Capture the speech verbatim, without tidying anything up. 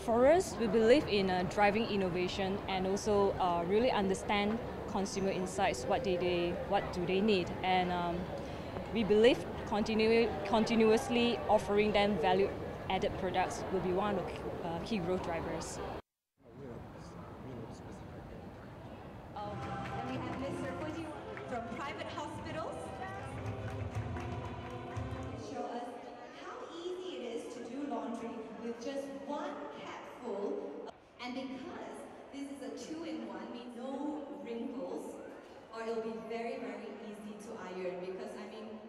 For us, we believe in uh, driving innovation and also uh, really understand consumer insights, what they, they what do they need, and um, we believe continu continuously offering them value-added products will be one of the uh, key growth drivers. Um, and we have Mister Fuji from private hospitals. Show us how easy it is to do laundry with just one capful. And because this is a two-in-one, means no wrinkles, or it'll be very, very easy to iron. Because I mean,